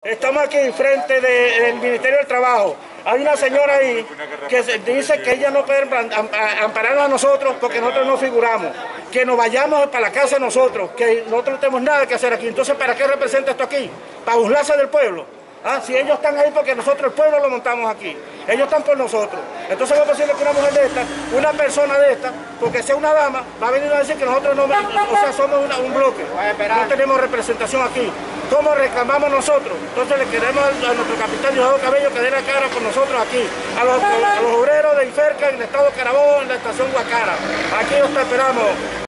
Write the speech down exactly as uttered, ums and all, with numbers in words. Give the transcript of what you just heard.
Estamos aquí frente de, del Ministerio del Trabajo. Hay una señora ahí que dice que ella no puede ampararnos a nosotros porque nosotros no figuramos. Que nos vayamos para la casa nosotros, que nosotros no tenemos nada que hacer aquí. Entonces, ¿para qué representa esto aquí? ¿Para burlarse del pueblo? ¿Ah? Si ellos están ahí porque nosotros el pueblo lo montamos aquí. Ellos están por nosotros. Entonces no es posible que una mujer de esta, una persona de esta, porque sea una dama, va a venir a decir que nosotros no, o sea, somos una, un bloque. No tenemos representación aquí. ¿Cómo reclamamos nosotros? Entonces le queremos a nuestro capitán Diosdado Cabello que dé la cara por nosotros aquí. A los, a los obreros de Iferca en el estado Carabobo, en la estación Guacara. Aquí los esperamos.